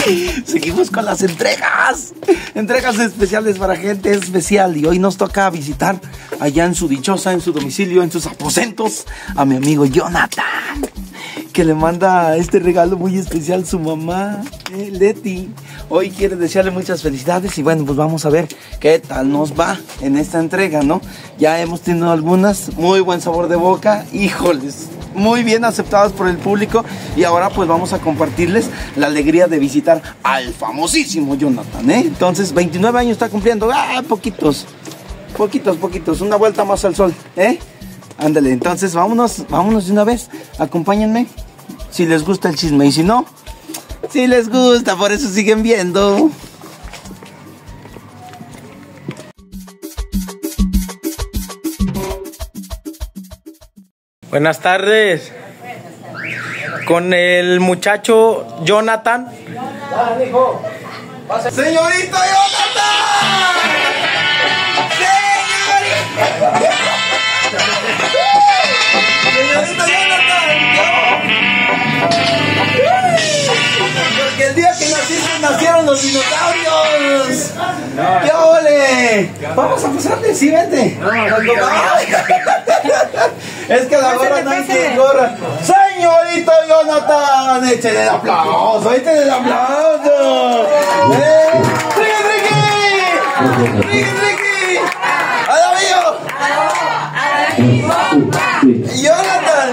Seguimos con las entregas especiales para gente especial. Y hoy nos toca visitar allá en su dichosa, en su domicilio, en sus aposentos, a mi amigo Jonathan, que le manda este regalo muy especial su mamá, Leti. Hoy quiere desearle muchas felicidades y bueno, pues vamos a ver qué tal nos va en esta entrega, ¿no? Ya hemos tenido algunas, muy buen sabor de boca, híjoles, muy bien aceptadas por el público y ahora pues vamos a compartirles la alegría de visitar al famosísimo Jonathan, ¿eh? Entonces, 29 años está cumpliendo, poquitos, una vuelta más al sol, ¿eh? Ándale, entonces vámonos de una vez, acompáñenme, si les gusta el chisme y si no, si les gusta, por eso siguen viendo. Buenas tardes. Con el muchacho Jonathan. ¡Señorito Jonathan! ¡Señorito Jonathan! Porque el día que naciste nacieron los dinosaurios. ¡Qué ole! Vamos a pasarle, sí, vente. Es que la gorra no hay quien gorra. Señorito Jonathan, échale el aplauso, ¡Ricky! ¡A la mío! ¡Jonathan!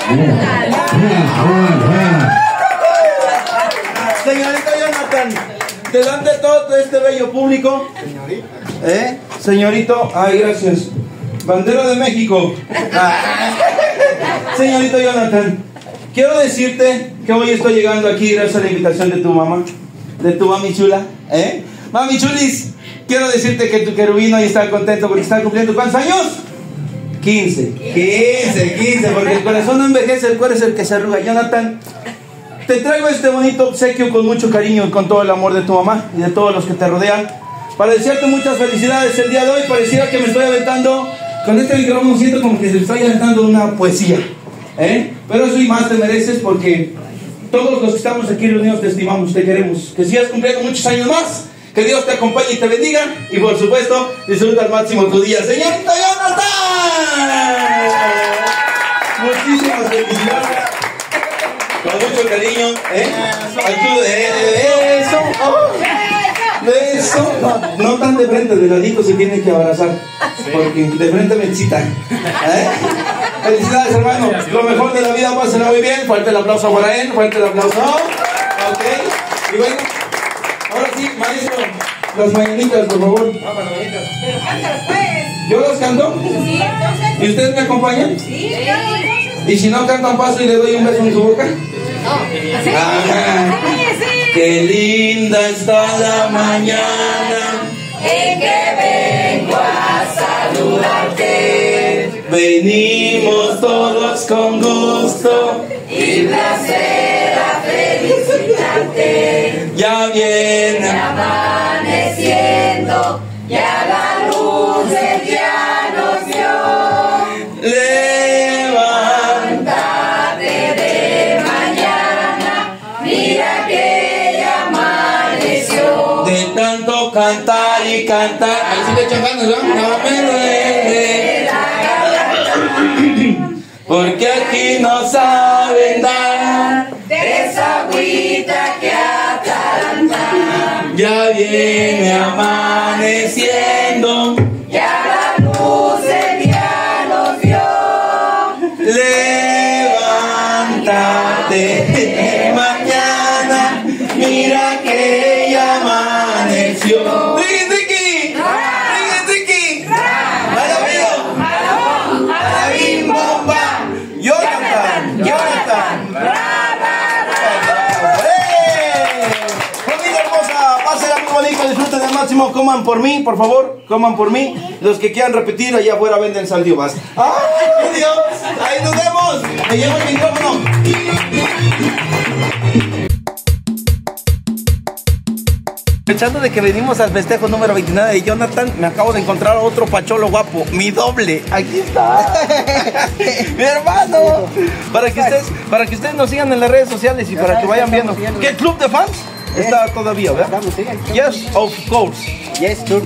Señorito Jonathan, delante de todo este bello público. Señorito, ay, gracias. Bandera de México. Señorito Jonathan, quiero decirte que hoy estoy llegando aquí gracias a la invitación de tu mamá, de tu mami chula, Mami chulis, quiero decirte que tu querubino hoy está contento porque está cumpliendo ¿cuántos años? 15, porque el corazón no envejece, el cuerpo es el que se arruga. Jonathan, te traigo este bonito obsequio con mucho cariño y con todo el amor de tu mamá y de todos los que te rodean, para desearte muchas felicidades el día de hoy. Pareciera que me estoy aventando con este micrófono, siento como que se estoy aventando una poesía, pero eso y más te mereces, porque todos los que estamos aquí reunidos te estimamos, te queremos, que sigas cumpliendo muchos años más, que Dios te acompañe y te bendiga, y por supuesto disfruta al máximo tu día. ¡Señorita Jonathan! Muchísimas felicidades, con mucho cariño, eso, no tan de frente, de ladito se tiene que abrazar, porque de frente me excita. Felicidades, hermano, lo mejor de la vida, pásenla muy bien. Fuerte el aplauso para él, fuerte el aplauso. Ok, y bueno, ahora sí, maestro, las mañanitas, por favor. Pero cántalas, pues. ¿Yo las canto? Sí, entonces. ¿Y ustedes me acompañan? Sí, claro, entonces. ¿Y si no cantan, paso y le doy un beso en su boca? No, así. Sí. Qué linda está la mañana en que vengo a saludarte. Venimos todos con gusto Y placer a felicitarte. Ya viene Amaneciendo, ya la luz del día nos dio. Levántate De mañana, mira que ya amaneció. de tanto cantar y cantar. Ahí sí le echan ganas, ¿no? No me duele. Porque aquí no saben dar De esa agüita que atalanta. Ya viene amaneciendo. Ya la luz del día nos dio. Levántate de mañana, mira que ya amaneció. ¡Ricky! ¡Ricky! ¡Alabim bomba! ¡Jonathan! Familia hermosa, pásenla muy bonito, disfruten al máximo, coman por mí, por favor, coman por mí. Los que quieran repetir, allá afuera venden saldivas. ¡Ay, Dios! ¡Ahí nos vemos! ¡Me llevo el micrófono! Aprovechando de que venimos al festejo número 29 de Jonathan, me acabo de encontrar a otro pacholo guapo, mi doble. Aquí está. Mi hermano. Para que ustedes nos sigan en las redes sociales y para que vayan viendo. ¿Qué club de fans? Está todavía, ¿verdad? Yes, of course. Yes, sure.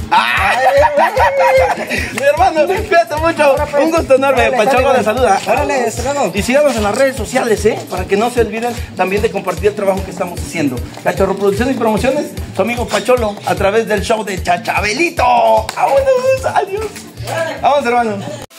Mi hermano, cuídate mucho. Un gusto enorme. Pacholo le saluda. Órale, hasta luego. Y síganos en las redes sociales, para que no se olviden también de compartir el trabajo que estamos haciendo. Cachorro Producciones y Promociones, su amigo Pacholo, a través del show de Chachabelito. ¡Vámonos! ¡Adiós! Vamos, hermano.